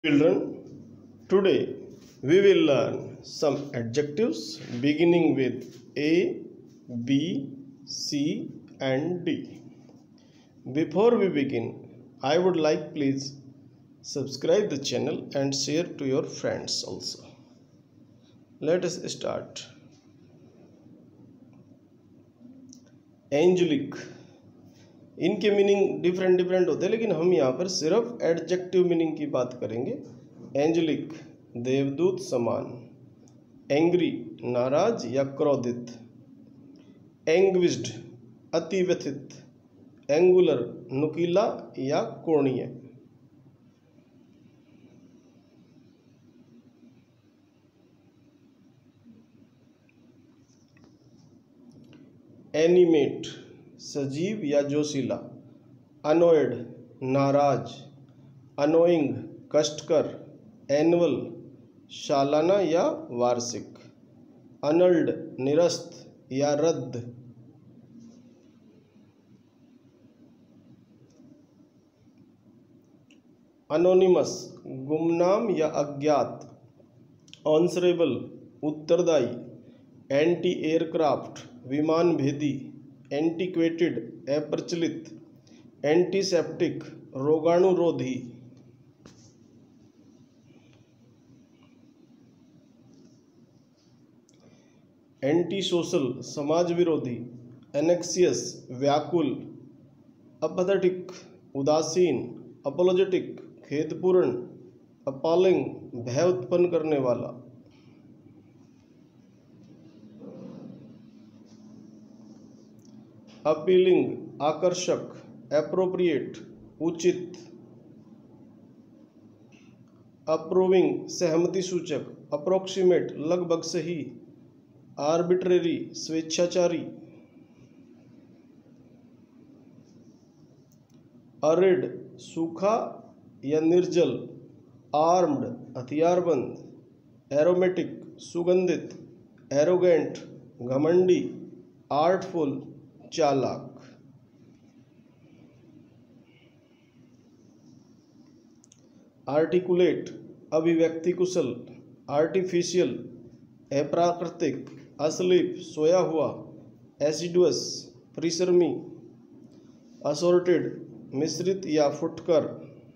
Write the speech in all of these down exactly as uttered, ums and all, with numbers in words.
Children, today we will learn some adjectives beginning with A, B, C and D. Before we begin, I would like please subscribe the channel and share to your friends also. Let us start. Angelic. इनके meaning different different होते हैं, लेकिन हम यहाँ पर सिर्फ adjective meaning की बात करेंगे। एंजेलिक देवदूत समान, एंग्री नाराज या क्रोधित, एंग्विस्ड अति व्यथित, एंगुलर नुकीला या कोणीय। एनिमेट सजीव या जोशीला, अनोयड नाराज, अनोइंग कष्टकर, एनुअल सालाना या वार्षिक, अनल्ड निरस्त या रद्द। अनोनिमस गुमनाम या अज्ञात, आंसरेबल उत्तरदायी, एंटी एयरक्राफ्ट विमान भेदी, एंटीक्वेटेड अप्रचलित, एंटीसेप्टिक रोगाणुरोधी। एंटी सोशल समाज विरोधी, एनेक्सियस व्याकुल, अपैथेटिक उदासीन, अपोलोजेटिक खेदपूर्ण, अपॉलिंग भय उत्पन्न करने वाला। अपीलिंग आकर्षक, एप्रोप्रिएट उचित, अप्रूविंग सहमति सूचक, अप्रोक्सीमेट लगभग सही, आर्बिट्रेरी स्वेच्छाचारी, अरिड सूखा या निर्जल, आर्म्ड हथियारबंद, एरोमेटिक सुगंधित, एरोगेंट घमंडी, आर्टफुल चालाक। आर्टिकुलेट अभिव्यक्ति कुशल, आर्टिफिशियल अप्राकृतिक, असलीप सोया हुआ, एसिडुअस परिश्रमी, असोर्टेड मिश्रित या फुटकर,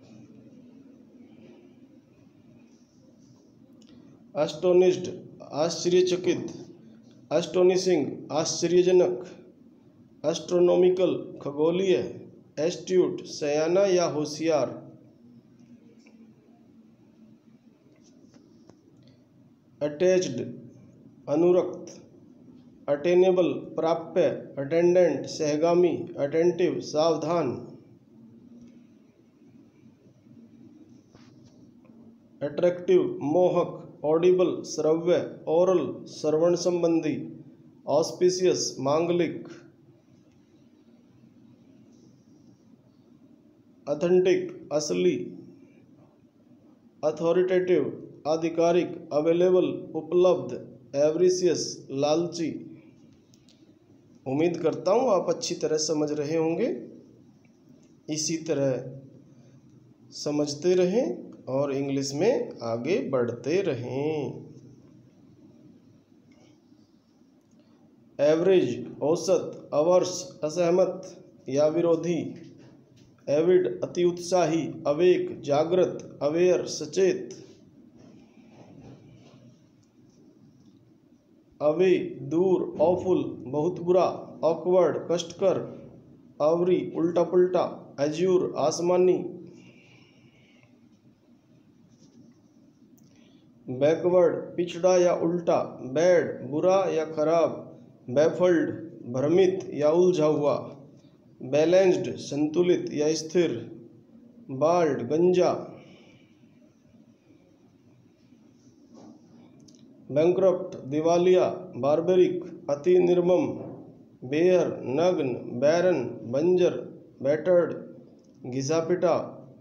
एस्टोनिश्ड आश्चर्यचकित, एस्टोनिशिंग आश्चर्यजनक, एस्ट्रोनॉमिकल खगोलीय, एस्ट्यूट सयाना या होशियार। अटैच्ड अनुरक्त, अटेनेबल प्राप्य, अटेंडेंट सहगामी, अटेंटिव सावधान। अट्रैक्टिव मोहक, ऑडिबल श्रव्य, ओरल श्रवण संबंधी, ऑस्पिशियस मांगलिक। ऑथेंटिक असली, अथॉरिटेटिव आधिकारिक, अवेलेबल उपलब्ध, एवरिशियस लालची। उम्मीद करता हूँ आप अच्छी तरह समझ रहे होंगे। इसी तरह समझते रहें और इंग्लिश में आगे बढ़ते रहें। एवरेज औसत, अवर्स असहमत या विरोधी, एविड अति उत्साही, अवेक जागृत, अवेयर सचेत, अवे दूर, ऑफुल बहुत बुरा, ऑकवर्ड कष्टकर, आवरी उल्टा पुल्टा, एज्यूर आसमानी, बैकवर्ड पिछड़ा या उल्टा, बैड बुरा या खराब, बैफल्ड भ्रमित या उलझा हुआ, बैलेंस्ड संतुलित या स्थिर, बाल्ड गंजा, बैंक्रप्ट दिवालिया, बार्बरिक अति निर्मम, बेयर नग्न, बैरन बंजर, बैटर्ड घिसा पिटा,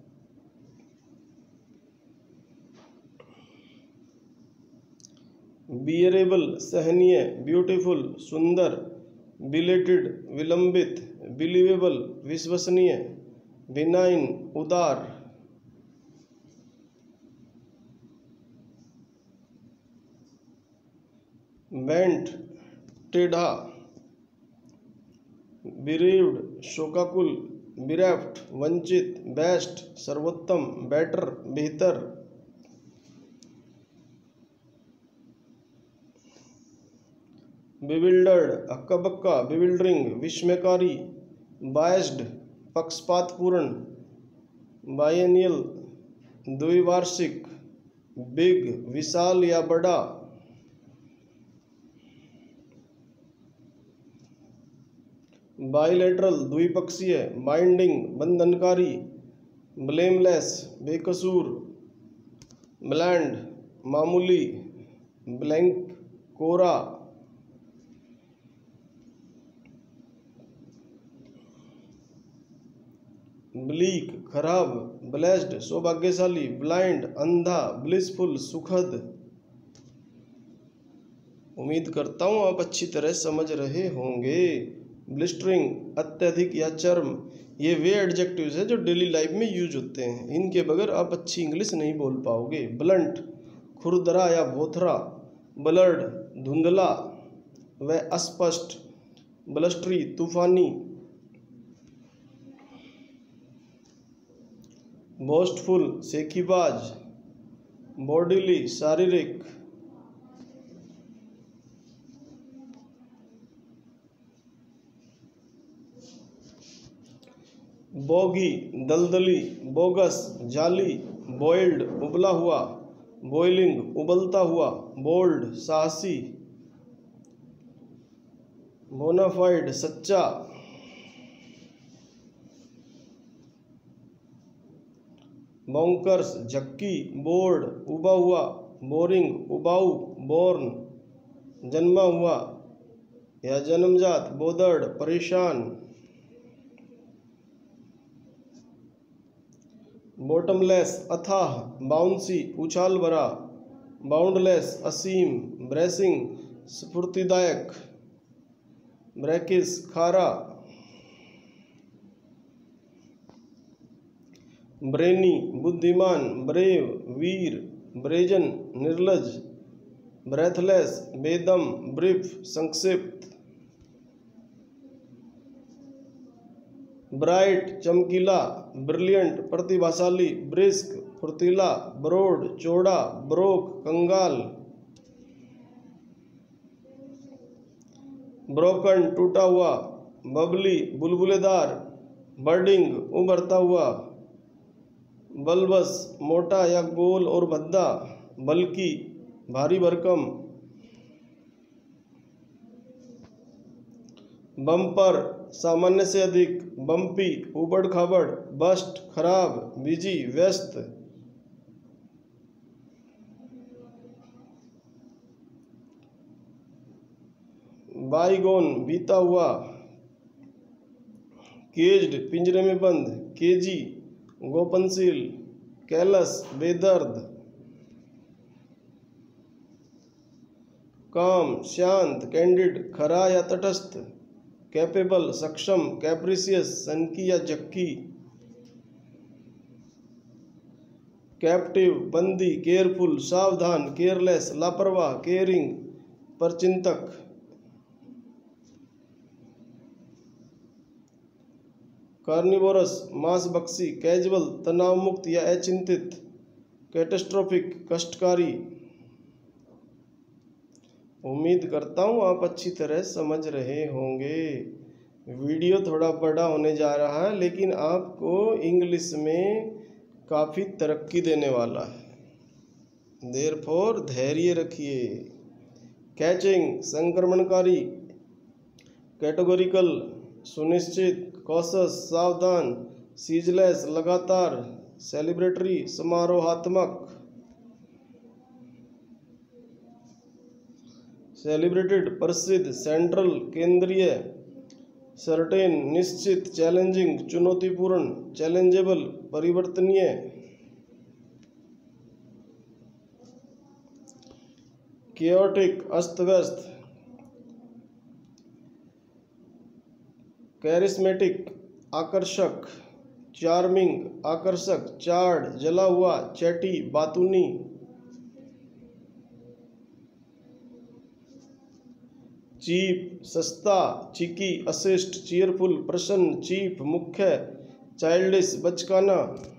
बियरेबल सहनीय, ब्यूटीफुल सुंदर, बिलेटेड विलंबित, बिलीवेबल विश्वसनीय, बिनाइन उदार, बेंट टेढ़ा, बिरीव्ड शोकाकुल, बिरेफ्ट वंचित, बेस्ट सर्वोत्तम, बेटर बेहतर, बिविल्डर्ड अक्का बक्का, बिविल्डरिंग विस्मयकारी, बायस्ड पक्षपातपूर्ण, बायनियल द्विवार्षिक, बिग विशाल या बड़ा, बाइलेटरल द्विपक्षीय, बाइंडिंग बंधनकारी, ब्लेमलेस बेकसूर, ब्लैंड मामूली, ब्लैंक कोरा, ब्लीक खराब, ब्लेस्ड सौभाग्यशाली, ब्लाइंड अंधा, ब्लिसफुल सुखद। उम्मीद करता हूँ आप अच्छी तरह समझ रहे होंगे। ब्लिस्टरिंग अत्यधिक या चर्म, ये वे एडजेक्टिव्स हैं जो डेली लाइफ में यूज होते हैं, इनके बगैर आप अच्छी इंग्लिश नहीं बोल पाओगे। ब्लंट खुरदरा या भोथरा, ब्लर्ड धुंधला व अस्पष्ट, ब्लस्टरी तूफानी, बोस्टफुल सेखीबाज, बॉडीली शारीरिक, बोगी दलदली, बोगस जाली, बॉइल्ड उबला हुआ, बॉइलिंग उबलता हुआ, बोल्ड साहसी, बोनाफाइड सच्चा, बॉन्कर्स झक्की, बोर्ड उबा हुआ, बोरिंग उबाऊ, बोर्न जन्मा हुआ या जन्मजात, बोदर्ड परेशान, बॉटमलेस अथाह, बाउंसी उछाल भरा, बाउंडलेस असीम, ब्रेसिंग स्फूर्तिदायक, ब्रैकिस खारा, ब्रेनी बुद्धिमान, ब्रेव वीर, ब्रेजन निर्लज, ब्रेथलेस बेदम, ब्रीफ संक्षिप्त, ब्राइट चमकीला, ब्रिलियंट प्रतिभाशाली, ब्रिस्क फुर्तीला, ब्रोड चौड़ा, ब्रोक कंगाल, ब्रोकन टूटा हुआ, बबली बुलबुलेदार, बर्डिंग उभरता हुआ, बल्बस मोटा या गोल और भद्दा, बल्कि भारी भरकम, बम्पर सामान्य से अधिक, बम्पी उबड़ खाबड़, बस्ट खराब, बिजी व्यस्त, बाईगोन बीता हुआ, केज्ड पिंजरे में बंद, केजी गोपनशील, कैलस बेदर्द, काम शांत, कैंडिड खरा या तटस्थ, कैपेबल सक्षम, कैप्रिसियस सनकी या जक्की, कैप्टिव बंदी, केयरफुल सावधान, केयरलेस लापरवाह, केयरिंग परचिंतक, कार्निवोरस मांसभक्षी, कैजुअल तनाव मुक्त या अचिंतित, कैटेस्ट्रोफिक कष्टकारी। उम्मीद करता हूँ आप अच्छी तरह समझ रहे होंगे। वीडियो थोड़ा बड़ा होने जा रहा है, लेकिन आपको इंग्लिश में काफ़ी तरक्की देने वाला है, देयरफॉर धैर्य रखिए। कैचिंग संक्रमणकारी, कैटेगोरिकल सुनिश्चित, कॉशस सावधान, सीजलेस लगातार, सेलिब्रेटरी समारोहात्मक, सेलिब्रेटेड प्रसिद्ध, सेंट्रल केंद्रीय, सर्टेन निश्चित, चैलेंजिंग चुनौतीपूर्ण, चैलेंजेबल परिवर्तनीय, केओटिक अस्त व्यस्त, कैरिस्मेटिक आकर्षक, चार्मिंग आकर्षक, चार्ड जला हुआ, चैटी बातूनी, चीप सस्ता, चीकी असिस्ट, चीयरफुल प्रसन्न, चीफ मुख्य, चाइल्डिश बचकाना,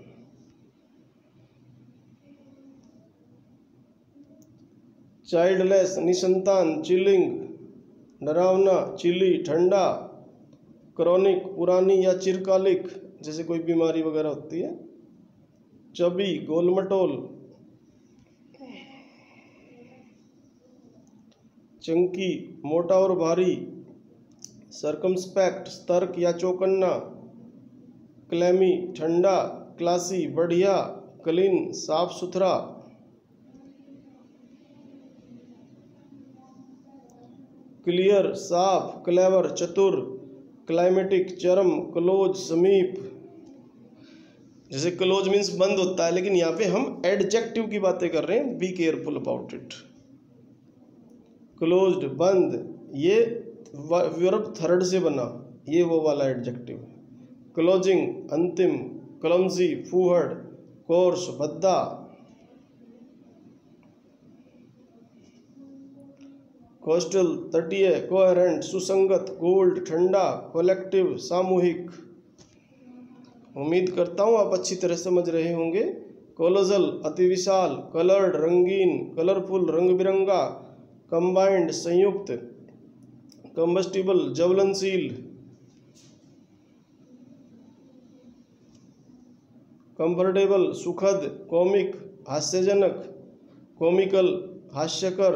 चाइल्डलेस निसंतान, चिलिंग डरावना, चिली ठंडा, क्रॉनिक पुरानी या चिरकालिक जैसे कोई बीमारी वगैरह होती है, चबी गोलमटोल, चंकी मोटा और भारी, सर्कमस्पेक्ट सतर्क या चौकन्ना, क्लैमी ठंडा, क्लासी बढ़िया, क्लीन साफ सुथरा, क्लियर साफ, क्लेवर चतुर, क्लाइमेटिक चरम, क्लोज समीप। जैसे क्लोज मीन्स बंद होता है, लेकिन यहाँ पे हम एडजेक्टिव की बातें कर रहे हैं, be careful about it. Closed बंद, ये वर्ब थर्ड से बना, ये वो वाला एडजेक्टिव। क्लोजिंग अंतिम, क्लमजी फूहड़, कोर्स भद्दा, कोस्टल तटीय, कोहेरेंट सुसंगत, गोल्ड ठंडा, कलेक्टिव सामूहिक। उम्मीद करता हूँ आप अच्छी तरह समझ रहे होंगे। कोलोजल अति विशाल, कलर्ड रंगीन, कलरफुल रंग बिरंगा, कंबाइंड संयुक्त, कंबस्टिबल ज्वलनशील, कंफर्टेबल सुखद, कॉमिक हास्यजनक, कॉमिकल हास्यकर,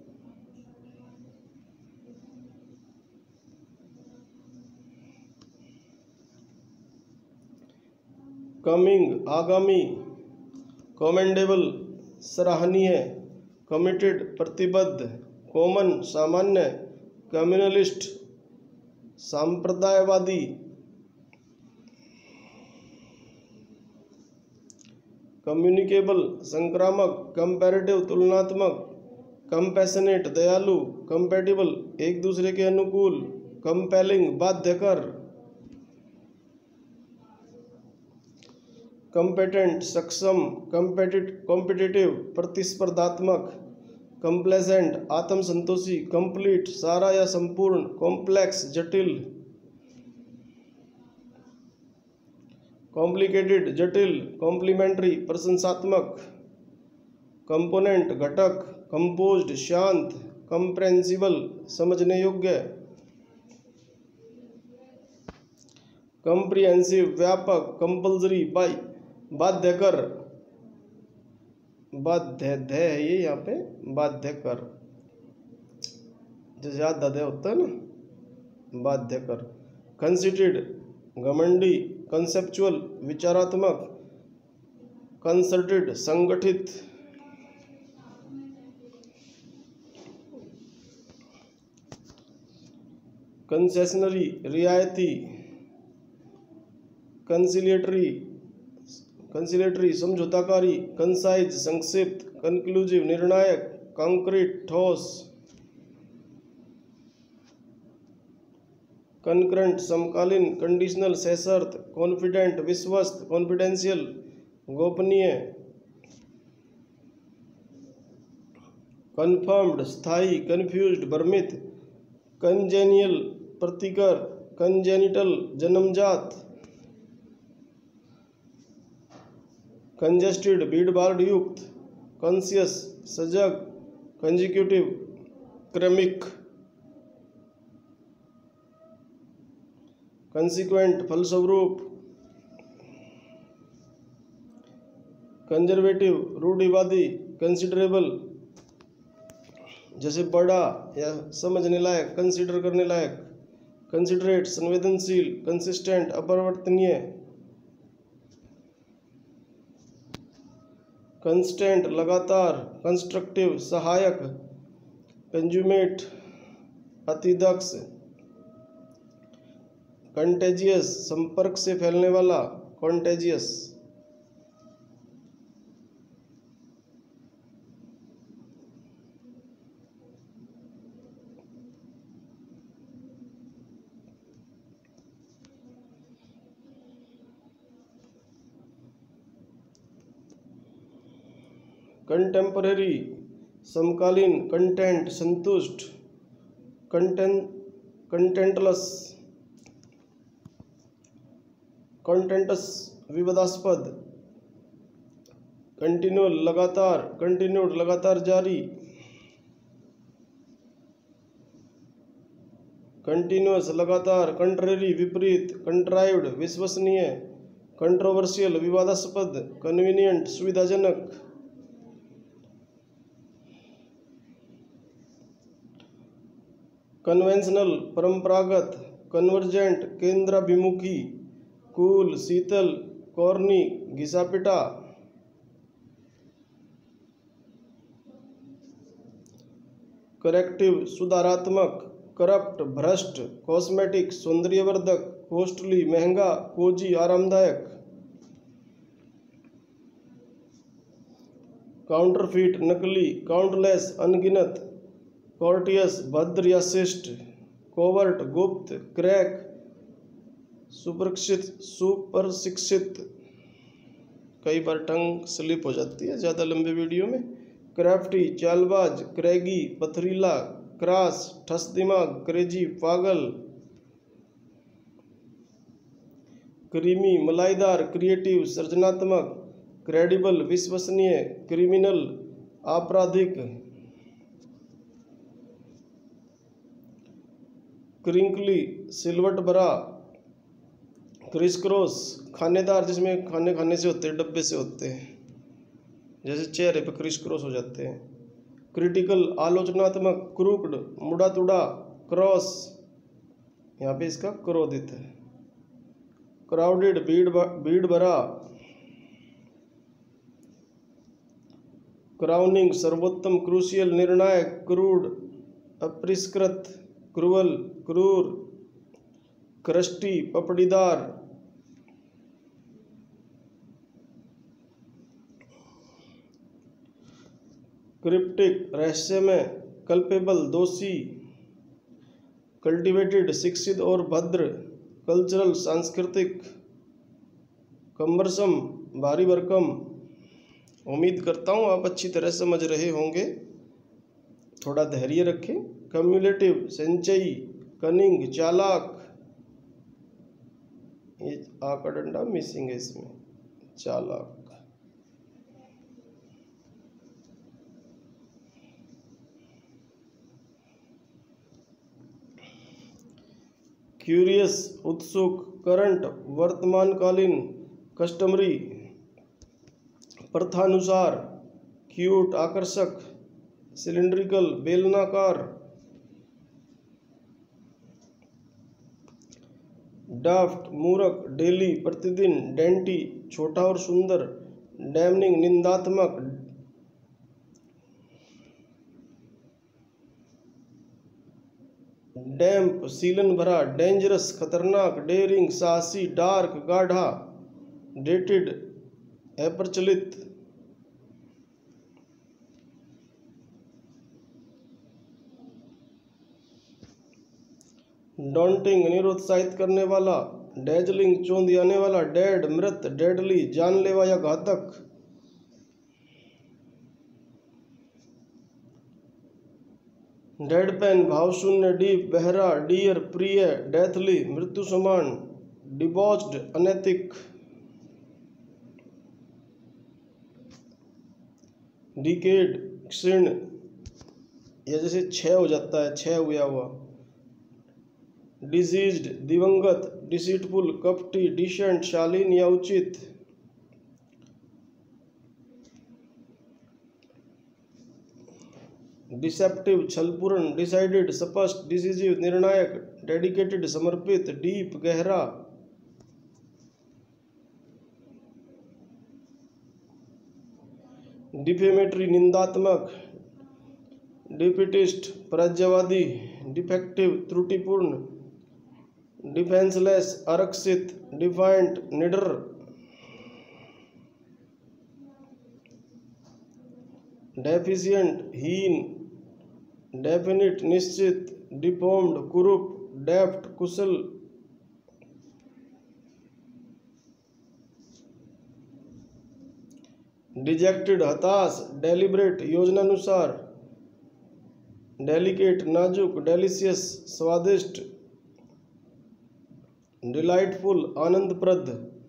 कमिंग आगामी, कमेंडेबल सराहनीय, कमिटेड प्रतिबद्ध, कॉमन सामान्य, कम्युनलिस्ट सांप्रदायवादी, कम्युनिकेबल संक्रामक, कंपैरेटिव तुलनात्मक, कंपैशनेट दयालु, कंपैटिबल एक दूसरे के अनुकूल, कंपेलिंग बाध्यकर, कंपेटेंट सक्षम, कॉम्पिटिटिव प्रतिस्पर्धात्मक, कंप्लेजेंट आत्मसंतोषी, कंप्लीट सारा या संपूर्ण, कॉम्प्लेक्स जटिल, कॉम्प्लिकेटेड जटिल, कॉम्प्लीमेंट्री प्रशंसात्मक, कंपोनेंट घटक, कंपोज्ड शांत, कंप्रेंसिबल समझने योग्य, कंप्रिहेंसिव व्यापक, कंपल्सरी बाई बाध्यकर, बाध्य है ये यहाँ पे बाध्य कर, जैसे आधा होता है ना, बाध्य कर, कंसिटेड घमंडी, कंसेप्चुअल विचारात्मक, कंसर्टेड संगठित, कंसेशनरी रियायती, कंसिलिएटरी कंसिलेटरी समझौताकारी, कंसाइज संक्षिप्त, कंक्लूसिव निर्णायक, कंक्रीट ठोस, कंकरेंट समकालीन, कंडीशनल सशर्त, कॉन्फिडेंट विश्वस्त, कॉन्फिडेंशियल गोपनीय, कन्फर्म्ड स्थायी, कन्फ्यूज्ड भ्रमित, कंजेनियल प्रतिकर, कंजेनिटल जन्मजात, कंजेस्टेड भीड़भाड़ युक्त, कॉन्शियस सजग, कंजिक्यूटिव क्रमिक, कंसिक्वेंट फलस्वरूप, कंजर्वेटिव रूढ़िवादी, कंसिडरेबल जैसे बड़ा या समझने लायक, कंसिडर करने लायक, कंसिडरेट संवेदनशील, कंसिस्टेंट अपरिवर्तनीय, कंस्टेंट लगातार, कंस्ट्रक्टिव सहायक, कंज्यूमेट अतिदक्ष, कंटेजियस संपर्क से फैलने वाला, कॉन्टेजियस, कंटेम्पररी समकालीन, कंटेंट संतुष्ट, कंटेन कंटेंटलस कंटेंटस विवादास्पद, कंटिन्यूअल लगातार, कंटिन्यूड लगातार जारी, कंटिन्यूअस लगातार, कंट्रेरी विपरीत, कंट्राइव्ड विश्वसनीय, कंट्रोवर्शियल विवादास्पद, कन्वीनियंट सुविधाजनक, कन्वेंशनल परंपरागत, कन्वर्जेंट केंद्राभिमुखी, कूल शीतल, कॉर्नी घिसापिटा, करेक्टिव सुधारात्मक, करप्ट भ्रष्ट, कॉस्मेटिक सौंदर्यवर्धक, कॉस्टली महंगा, कोजी आरामदायक, काउंटरफीट नकली, काउंटलेस अनगिनत, कॉर्टियस भद्र या शिष्ट, कोवर्ट गुप्त, क्रैक सुप्रशिक्षित सुप्रशिक्षित। कई बार टंग स्लिप हो जाती है ज़्यादा लंबे वीडियो में। क्राफ्टी चालबाज, क्रैगी पथरीला, क्रास ठस दिमाग, क्रेजी पागल, क्रीमी मलाईदार, क्रिएटिव सृजनात्मक, क्रेडिबल विश्वसनीय, क्रिमिनल आपराधिक, क्रिंकली सिलवट भरा, क्रिस क्रॉस खानेदार, जिसमें खाने खाने से होते हैं, डब्बे से होते हैं, जैसे चेहरे पे क्रिस क्रॉस हो जाते हैं। क्रिटिकल आलोचनात्मक, क्रूक्ड मुड़ा तुड़ा, क्रॉस यहाँ पे इसका क्रोधित है, क्राउडेड भीड़ भीड़ भरा, क्राउनिंग सर्वोत्तम, क्रूशियल निर्णायक, क्रूड अपरिष्कृत, क्रूअल क्रूर, क्रस्टी पपड़ीदार, क्रिप्टिक रहस्यमय, कल्पेबल दोषी, कल्टिवेटेड शिक्षित और भद्र, कल्चरल सांस्कृतिक, कम्बरसम भारी भरकम। उम्मीद करता हूँ आप अच्छी तरह समझ रहे होंगे, थोड़ा धैर्य रखें। कम्युलेटिव संचयी, कनिंग चालाक, ये आ का डंडा मिसिंग है इसमें, चालाक। क्यूरियस उत्सुक, करंट वर्तमानकालीन, कस्टमरी प्रथानुसार, क्यूट आकर्षक, सिलिंड्रिकल बेलनाकार, डाफ्ट मूर्ख, डेली प्रतिदिन, डेंटी छोटा और सुंदर, डैमनिंग निंदात्मक, डैम्प सीलन भरा, डेंजरस खतरनाक, डेयरिंग साहसी, डार्क गाढ़ा, डेटेड अप्रचलित, डॉन्टिंग निरुत्साहित करने वाला, डेजलिंग चौंधियाने वाला, डेड मृत, डेडली जानलेवा या घातक, डेडपेन भावशून्य, डीप बहरा, डियर प्रिय, डेथली मृत्यु समान, डिबॉच्ड अनैतिक, डिकेड क्षीण या जैसे क्षय हो जाता है, क्षय हुआ हुआ, डिजीज्ड दिवंगत, डिसीटफुल कपटी, डिसेंट शालीन या उचित, डिसेप्टिव छलपूर्ण, डिसाइडेड स्पष्ट, डिसिजिव निर्णायक, डेडिकेटेड समर्पित, डीप गहरा, डिफेमेटरी निंदात्मक, डिफिटिस्ट पराजयवादी, डिफेक्टिव त्रुटिपूर्ण, डिफेंसलेस आरक्षित, डिफाइंट निडर, डेफिशिएंट हीन, डेफिनिट निश्चित, डिफॉर्म्ड कुरूप, डेफ्ट कुशल, डिजेक्टेड हताश, डेलिब्रेट योजनानुसार, डेलिकेट नाजुक, डेलिशियस स्वादिष्ट, डिलाइटफुल आनंदप्रद,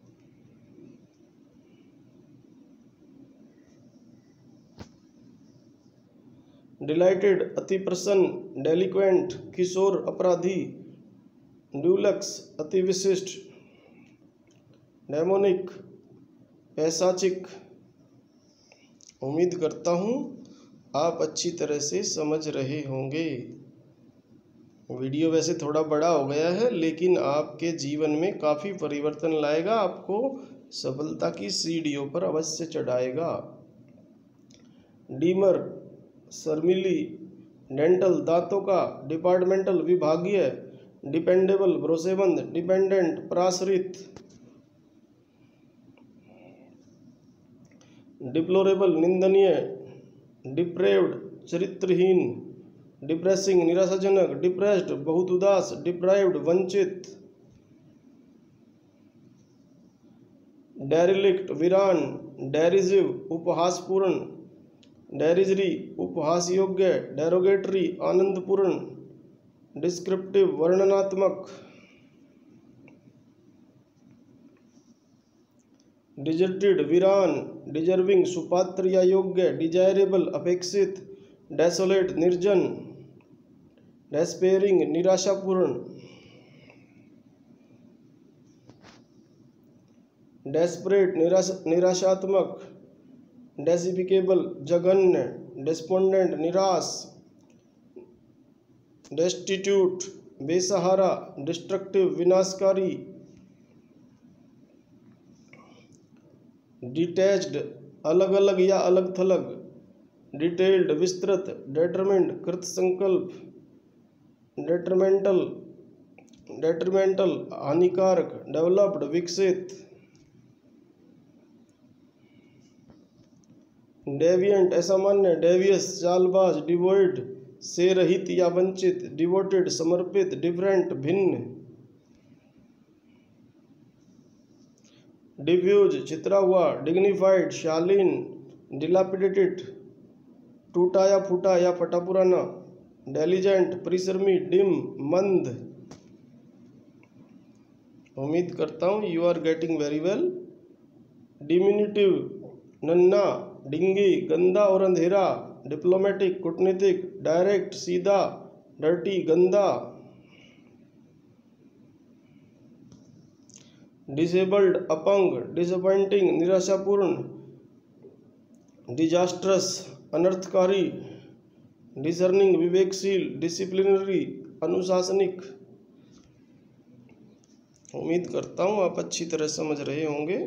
डिलाइटेड अति प्रसन्न, डेलिक्वेंट किशोर अपराधी, ड्यूलक्स अति विशिष्ट, डेमोनिक पैशाचिक। उम्मीद करता हूँ आप अच्छी तरह से समझ रहे होंगे। वीडियो वैसे थोड़ा बड़ा हो गया है, लेकिन आपके जीवन में काफ़ी परिवर्तन लाएगा, आपको सफलता की सीढ़ियों पर अवश्य चढ़ाएगा। डीमर शर्मिली, डेंटल दांतों का, डिपार्टमेंटल विभागीय, डिपेंडेबल भरोसेमंद, डिपेंडेंट पराश्रित, डिप्लोरेबल निंदनीय, डिप्रेव्ड चरित्रहीन, डिप्रेसिंग निराशाजनक, डिप्रेस्ड बहुत उदास, डिप्राइव्ड वंचित, डेरिलिक्ट वीरान, डेरिजिव उपहासपूर्ण, डेरिजरी उपहास योग्य, डेरोगेटरी आनंदपूर्ण, डिस्क्रिप्टिव वर्णनात्मक, डिजर्टेड वीरान, डिजर्विंग सुपात्र या योग्य, डिजायरेबल अपेक्षित, डेसोलेट निर्जन, डेस्पेयरिंग निराशापूर्ण, डेस्परेट निराश निराशात्मक, डेसिफिकेबल जघन्य, डेस्पोंडेंट निराश, डेस्टिट्यूट बेसहारा, डिस्ट्रक्टिव विनाशकारी, डिटैच्ड अलग अलग या अलग थलग, डिटेल्ड विस्तृत, डेटरमिन्ड कृत संकल्प, डेट्रमेंटल डेट्रीमेंटल हानिकारक, डेवलप्ड विकसित, डेविएंट असामान्य, डेवियस चालबाज, डिवोइड से रहित या वंचित, डिवोटेड समर्पित, डिफरेंट भिन्न, डिफ्यूज छितरा हुआ, डिग्निफाइड शालीन, डिलापिडेटेड टूटा या फूटा या फटा पुराना, डेलीजेंट परिश्रमी, डिम मंद। उम्मीद करता हूँ you are getting very well. Diminutive नन्ना, डिंगी गंदा और अंधेरा, डिप्लोमेटिक कूटनीतिक, डायरेक्ट सीधा, डर्टी गंदा, डिसेबल्ड अपंग, डिसअपॉइंटिंग निराशापूर्ण, डिजास्ट्रस अनर्थकारी, डिसर्निंग विवेकशील, डिसिप्लिनरी अनुशासनिक। उम्मीद करता हूँ आप अच्छी तरह समझ रहे होंगे।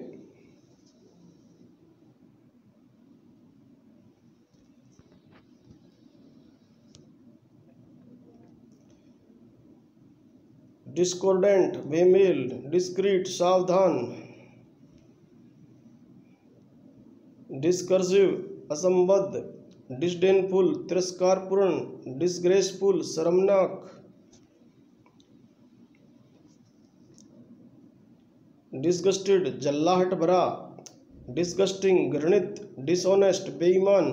डिस्कॉर्डेंट बेमेल, डिस्क्रीट सावधान, डिस्कर्सिव असंबद्ध, डिसडेनफुल तिरस्कारपूर्ण, डिसग्रेसफुल शर्मनाक, डिसगस्टेड जल्लाहट भरा, डिसगस्टिंग घृणित, डिसऑनेस्ट बेईमान,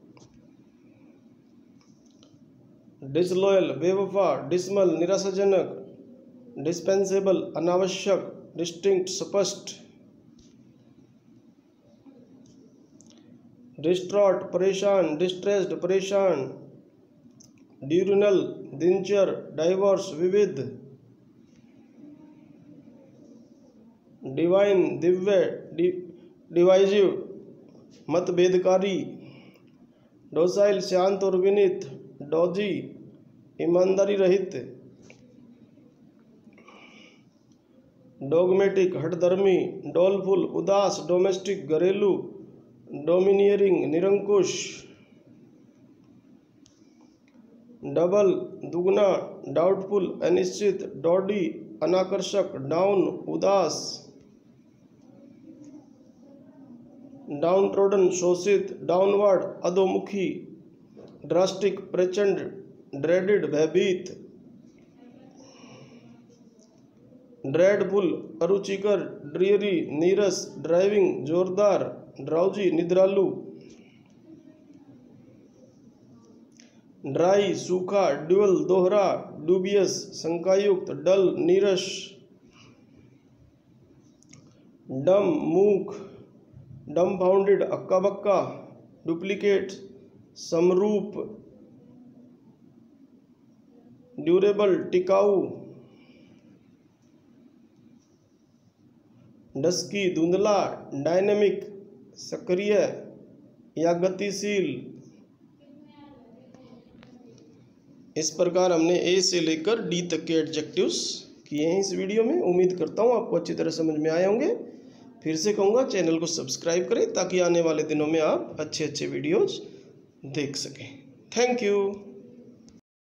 डिसलॉयल बेवफा, डिसमल निराशाजनक, डिस्पेंसेबल अनावश्यक, डिस्टिंक्ट स्पष्ट, डिस्ट्रॉट परेशान, डिस्ट्रेस्ड परेशान, ड्यूरिनल दिनचर, डाइवर्स विविध, डिवाइन दिव्य, डि, डिवाइजिव मतभेदकारी, डोसाइल शांत और विनीत, डॉजी ईमानदारी रहित, डोगमेटिक हठधर्मी, डोलफुल उदास, डोमेस्टिक घरेलू, डोमिनियरिंग निरंकुश, डबल दुगना, डाउटफुल अनिश्चित, डॉडी अनाकर्षक, डाउन उदास, डाउन ट्रोडन शोषित, डाउनवर्ड अधोमुखी, ड्रास्टिक प्रचंड, ड्रेडेड भयभीत, ड्रेडफुल अरुचिकर, ड्रियरी नीरस, ड्राइविंग जोरदार, ड्राउजी निद्रालु, ड्राई सूखा, ड्यूअल दोहरा, डूबियस शंकायुक्त, डल नीरस, डम मूक, डम्बाउंडेड अक्का बक्का, डुप्लीकेट समरूप, ड्यूरेबल टिकाऊ, डस्की धुंधला, डायनेमिक सक्रिय या गतिशील। इस प्रकार हमने ए से लेकर डी तक के एडजेक्टिव्स किए हैं इस वीडियो में। उम्मीद करता हूँ आपको अच्छी तरह समझ में आए होंगे। फिर से कहूँगा चैनल को सब्सक्राइब करें ताकि आने वाले दिनों में आप अच्छे अच्छे वीडियोज़ देख सकें। Thank you.